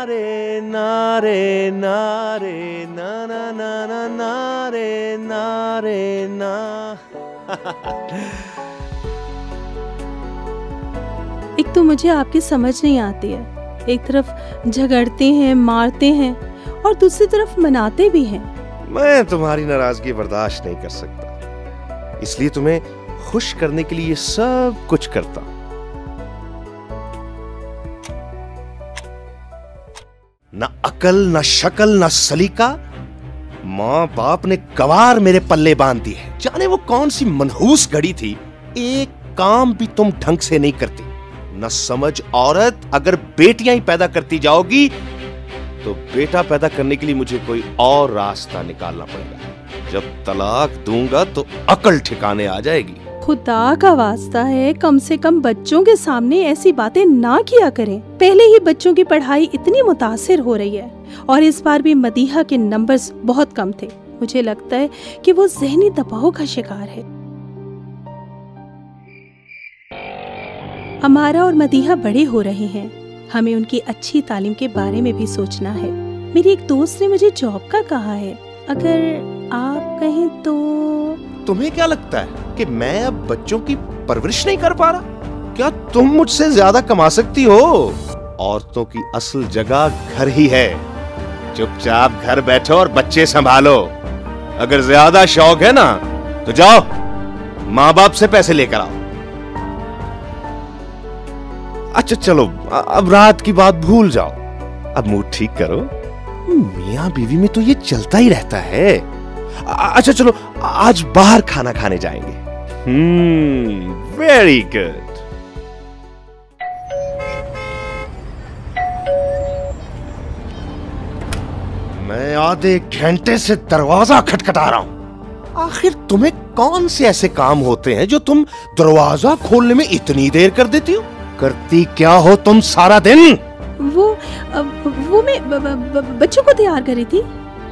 नारे नारे नारे ना ना ना ना नारे नारे ना। एक तो मुझे आपकी समझ नहीं आती है, एक तरफ झगड़ते हैं, मारते हैं और दूसरी तरफ मनाते भी हैं। मैं तुम्हारी नाराजगी बर्दाश्त नहीं कर सकता, इसलिए तुम्हें खुश करने के लिए ये सब कुछ करता। न अकल, न शक्ल, न सलीका। माँ बाप ने गवार मेरे पल्ले बांध दी है। जाने वो कौन सी मनहूस घड़ी थी, एक काम भी तुम ढंग से नहीं करती। न समझ औरत, अगर बेटियां ही पैदा करती जाओगी तो बेटा पैदा करने के लिए मुझे कोई और रास्ता निकालना पड़ेगा। जब तलाक दूंगा तो अकल ठिकाने आ जाएगी। खुदा का वास्ता है, कम से कम बच्चों के सामने ऐसी बातें ना किया करें। पहले ही बच्चों की पढ़ाई इतनी मुतासिर हो रही है और इस बार भी मदीहा के नंबर्स बहुत कम थे। मुझे लगता है कि वो ज़हनी दबाव का शिकार है। अमारा और मदीहा बड़े हो रहे हैं, हमें उनकी अच्छी तालीम के बारे में भी सोचना है। मेरी एक दोस्त ने मुझे जॉब का कहा है, अगर आप कहें तो। तुम्हें क्या लगता है कि मैं अब बच्चों की परवरिश नहीं कर पा रहा? क्या तुम मुझसे ज्यादा कमा सकती हो? औरतों की असल जगह घर ही है। चुपचाप घर बैठो और बच्चे संभालो। अगर ज्यादा शौक है ना तो जाओ माँ बाप से पैसे लेकर आओ। अच्छा चलो, अब रात की बात भूल जाओ, अब मूड ठीक करो। मियाँ बीवी में तो ये चलता ही रहता है। अच्छा चलो, आज बाहर खाना खाने जाएंगे। Very good. मैं आधे घंटे से दरवाजा खटखटा रहा हूं। आखिर तुम्हें कौन से ऐसे काम होते हैं जो तुम दरवाजा खोलने में इतनी देर कर देती हो? करती क्या हो तुम सारा दिन? वो मैं बच्चों को तैयार कर रही थी।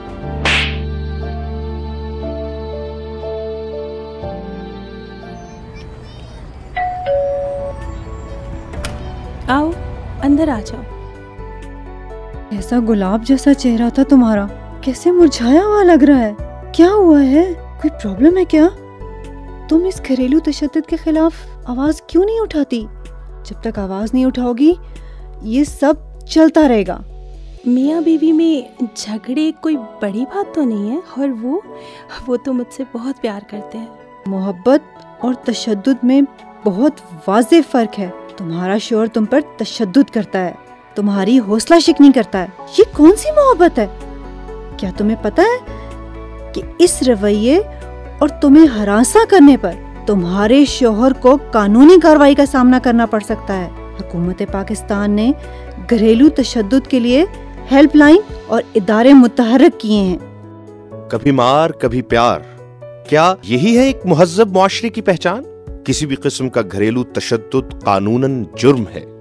आओ अंदर आ जाओ। ऐसा गुलाब जैसा चेहरा था तुम्हारा, कैसे मुरझाया हुआ लग रहा है। क्या हुआ है? कोई प्रॉब्लम है क्या? तुम इस घरेलू तशद्दुद के खिलाफ आवाज क्यों नहीं उठाती? जब तक आवाज नहीं उठाओगी ये सब चलता रहेगा। मियाँ बीवी में झगड़े कोई बड़ी बात तो नहीं है, और वो तो मुझसे बहुत प्यार करते हैं। मोहब्बत और तशद्दुद में बहुत वाज़ेह फर्क है। तुम्हारा शौहर तुम पर तशद्दुद करता है, तुम्हारी हौसला शिकनी करता है। ये कौन सी मोहब्बत है? क्या तुम्हें पता है कि इस रवैये और तुम्हें हरासा करने पर तुम्हारे शौहर को कानूनी कार्रवाई का सामना करना पड़ सकता है। हुकूमत पाकिस्तान ने घरेलू तशद्दुद के लिए हेल्पलाइन और इदारे मुतहर्रिक किए हैं। कभी मार कभी प्यार, क्या यही है एक मुहज़्ज़ब मुआशरे की पहचान? किसी भी किस्म का घरेलू तशद्दुद कानूनन जुर्म है।